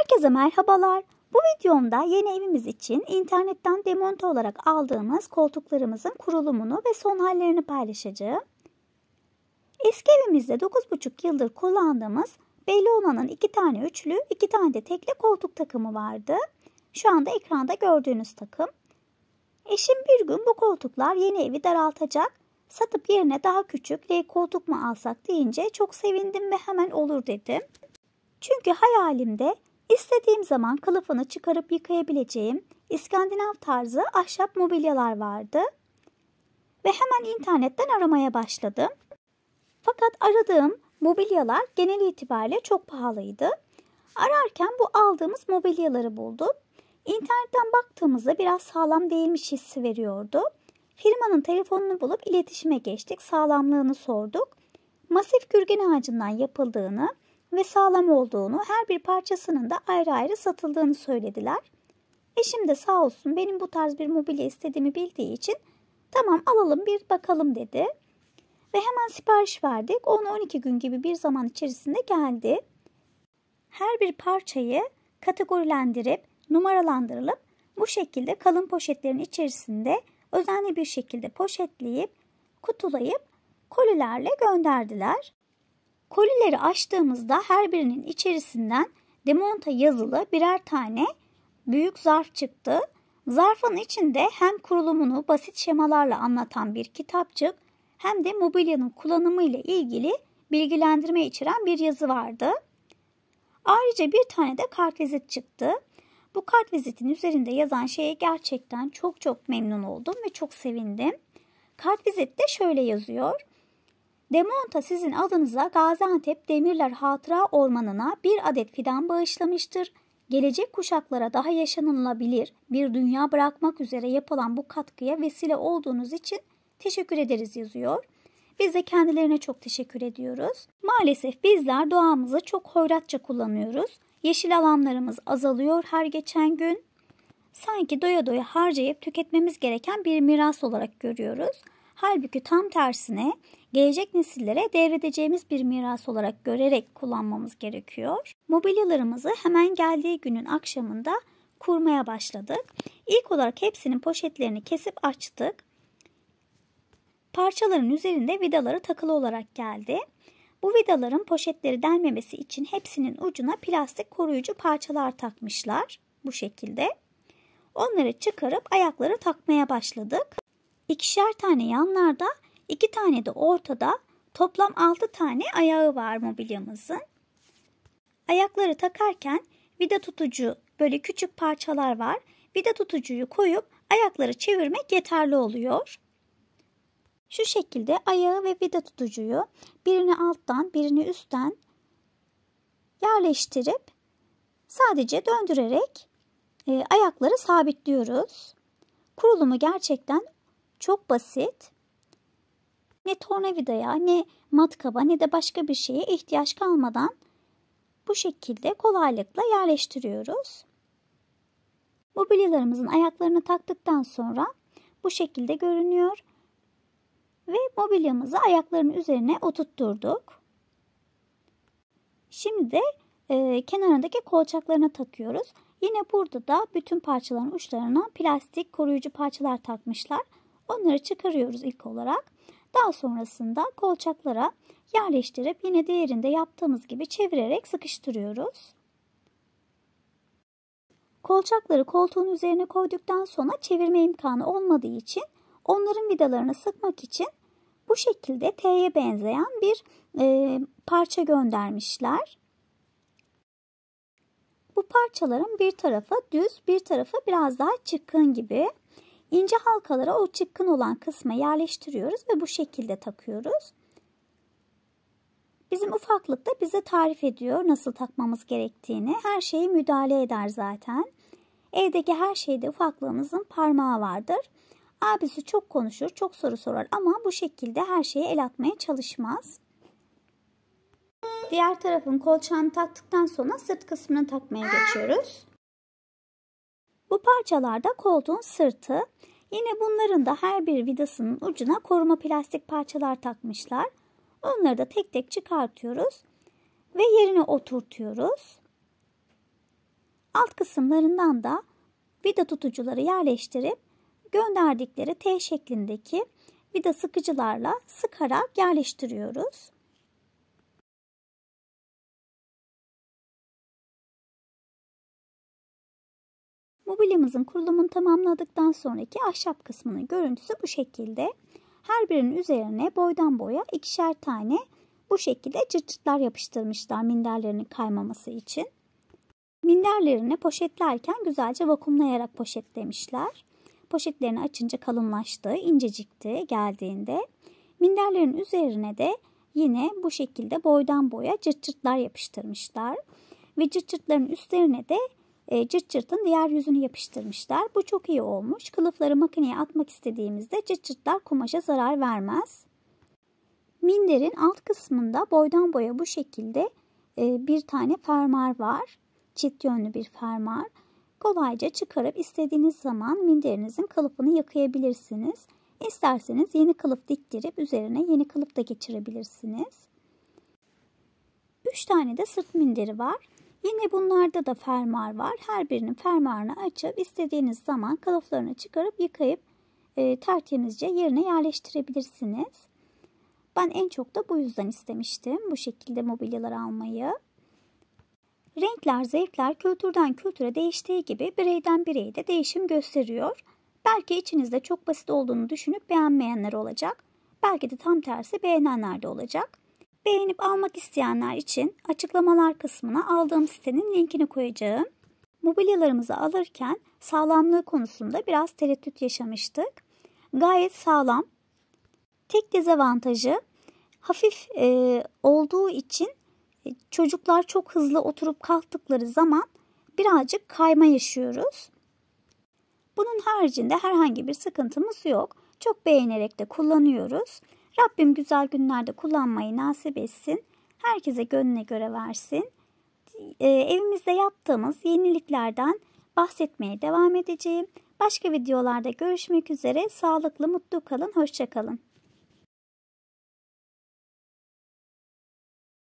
Herkese merhabalar. Bu videomda yeni evimiz için internetten demonte olarak aldığımız koltuklarımızın kurulumunu ve son hallerini paylaşacağım. Eski evimizde 9,5 yıldır kullandığımız Bellona'nın 2 tane üçlü, 2 tane de tekli koltuk takımı vardı. Şu anda ekranda gördüğünüz takım. Eşim bir gün bu koltuklar yeni evi daraltacak, satıp yerine daha küçük L koltuk mu alsak deyince çok sevindim ve hemen olur dedim. Çünkü hayalimde İstediğim zaman kılıfını çıkarıp yıkayabileceğim İskandinav tarzı ahşap mobilyalar vardı. Ve hemen internetten aramaya başladım. Fakat aradığım mobilyalar genel itibariyle çok pahalıydı. Ararken bu aldığımız mobilyaları buldum. İnternetten baktığımızda biraz sağlam değilmiş hissi veriyordu. Firmanın telefonunu bulup iletişime geçtik, sağlamlığını sorduk. Masif gürgen ağacından yapıldığını ve sağlam olduğunu, her bir parçasının da ayrı ayrı satıldığını söylediler. Eşim de sağ olsun benim bu tarz bir mobilya istediğimi bildiği için tamam alalım bir bakalım dedi. Ve hemen sipariş verdik. 10-12 gün gibi bir zaman içerisinde geldi. Her bir parçayı kategorilendirip numaralandırılıp bu şekilde kalın poşetlerin içerisinde özenli bir şekilde poşetleyip kutulayıp kolilerle gönderdiler. Kolileri açtığımızda her birinin içerisinden demonta yazılı birer tane büyük zarf çıktı. Zarfın içinde hem kurulumunu basit şemalarla anlatan bir kitapçık hem de mobilyanın kullanımı ile ilgili bilgilendirme içeren bir yazı vardı. Ayrıca bir tane de kartvizit çıktı. Bu kartvizitin üzerinde yazan şeye gerçekten çok memnun oldum ve çok sevindim. Kartvizitte şöyle yazıyor. Demonta sizin adınıza Gaziantep Demirler Hatıra Ormanı'na bir adet fidan bağışlamıştır. Gelecek kuşaklara daha yaşanılabilir bir dünya bırakmak üzere yapılan bu katkıya vesile olduğunuz için teşekkür ederiz yazıyor. Biz de kendilerine çok teşekkür ediyoruz. Maalesef bizler doğamızı çok hoyratça kullanıyoruz. Yeşil alanlarımız azalıyor her geçen gün. Sanki doya doya harcayıp tüketmemiz gereken bir miras olarak görüyoruz. Halbuki tam tersine gelecek nesillere devredeceğimiz bir miras olarak görerek kullanmamız gerekiyor. Mobilyalarımızı hemen geldiği günün akşamında kurmaya başladık. İlk olarak hepsinin poşetlerini kesip açtık. Parçaların üzerinde vidaları takılı olarak geldi. Bu vidaların poşetleri delmemesi için hepsinin ucuna plastik koruyucu parçalar takmışlar. Bu şekilde. Onları çıkarıp ayakları takmaya başladık. 2'şer tane yanlarda, 2 tane de ortada, toplam 6 tane ayağı var mobilyamızın. Ayakları takarken vida tutucu böyle küçük parçalar var. Vida tutucuyu koyup ayakları çevirmek yeterli oluyor. Şu şekilde ayağı ve vida tutucuyu birini alttan birini üstten yerleştirip sadece döndürerek ayakları sabitliyoruz. Kurulumu gerçekten çok basit. Ne tornavidaya, ne matkaba, ne de başka bir şeye ihtiyaç kalmadan bu şekilde kolaylıkla yerleştiriyoruz. Mobilyalarımızın ayaklarını taktıktan sonra bu şekilde görünüyor. Ve mobilyamızı ayakların üzerine oturtturduk. Şimdi de kenarındaki kolçaklarına takıyoruz. Yine burada da bütün parçaların uçlarına plastik koruyucu parçalar takmışlar. Onları çıkarıyoruz ilk olarak. Daha sonrasında kolçaklara yerleştirip yine diğerinde yaptığımız gibi çevirerek sıkıştırıyoruz. Kolçakları koltuğun üzerine koyduktan sonra çevirme imkanı olmadığı için onların vidalarını sıkmak için bu şekilde T'ye benzeyen bir parça göndermişler. Bu parçaların bir tarafı düz, bir tarafı biraz daha çıkkın gibi. İnce halkalara o çıkkın olan kısma yerleştiriyoruz ve bu şekilde takıyoruz. Bizim ufaklık da bize tarif ediyor nasıl takmamız gerektiğini. Her şeye müdahale eder zaten. Evdeki her şeyde ufaklığımızın parmağı vardır. Abisi çok konuşur, çok soru sorar ama bu şekilde her şeye el atmaya çalışmaz. Diğer tarafın kolçağını taktıktan sonra sırt kısmını takmaya geçiyoruz. Bu parçalarda koltuğun sırtı. Yine bunların da her bir vidasının ucuna koruma plastik parçalar takmışlar. Onları da tek tek çıkartıyoruz ve yerine oturtuyoruz. Alt kısımlarından da vida tutucuları yerleştirip gönderdikleri T şeklindeki vida sıkıcılarla sıkarak yerleştiriyoruz. Mobilyamızın kurulumunu tamamladıktan sonraki ahşap kısmının görüntüsü bu şekilde. Her birinin üzerine boydan boya ikişer tane bu şekilde cırt cırtlar yapıştırmışlar minderlerinin kaymaması için. Minderlerini poşetlerken güzelce vakumlayarak poşetlemişler. Poşetlerini açınca kalınlaştı, incecikti geldiğinde. Minderlerin üzerine de yine bu şekilde boydan boya cırt cırtlar yapıştırmışlar. Ve cırt cırtların üstlerine de cırt cırtın diğer yüzünü yapıştırmışlar. Bu çok iyi olmuş. Kılıfları makineye atmak istediğimizde cırt cırtlar kumaşa zarar vermez. Minderin alt kısmında boydan boya bu şekilde bir tane fermuar var. Çift yönlü bir fermuar. Kolayca çıkarıp istediğiniz zaman minderinizin kılıfını yıkayabilirsiniz. İsterseniz yeni kılıf diktirip üzerine yeni kılıf da geçirebilirsiniz. 3 tane de sırt minderi var. Yine bunlarda da fermuar var. Her birinin fermuarını açıp istediğiniz zaman kılıflarını çıkarıp yıkayıp tertemizce yerine yerleştirebilirsiniz. Ben en çok da bu yüzden istemiştim bu şekilde mobilyalar almayı. Renkler, zevkler kültürden kültüre değiştiği gibi bireyden bireye de değişim gösteriyor. Belki içinizde çok basit olduğunu düşünüp beğenmeyenler olacak. Belki de tam tersi beğenenler de olacak. Beğenip almak isteyenler için açıklamalar kısmına aldığım sitenin linkini koyacağım. Mobilyalarımızı alırken sağlamlığı konusunda biraz tereddüt yaşamıştık. Gayet sağlam. Tek dezavantajı hafif olduğu için çocuklar çok hızlı oturup kalktıkları zaman birazcık kayma yaşıyoruz. Bunun haricinde herhangi bir sıkıntımız yok. Çok beğenerek de kullanıyoruz. Rabbim güzel günlerde kullanmayı nasip etsin. Herkese gönlüne göre versin. Evimizde yaptığımız yeniliklerden bahsetmeye devam edeceğim. Başka videolarda görüşmek üzere. Sağlıklı, mutlu kalın. Hoşça kalın.